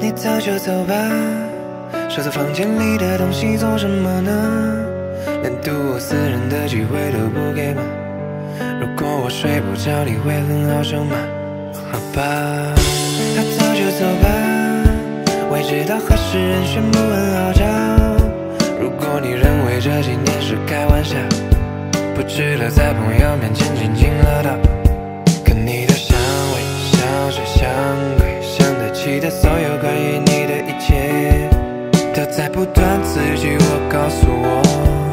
你走就走吧，收藏房间里的东西做什么呢？连独我私人的机会都不给吗？如果我睡不着，你会很好受吗？好吧，那走就走吧，我也知道合适人选不很好找。如果你认为这几年是开玩笑，不值得在朋友面前津津乐道。可你的香味像是香味，想得起的所有关于你的一切，都在不断刺激我，告诉我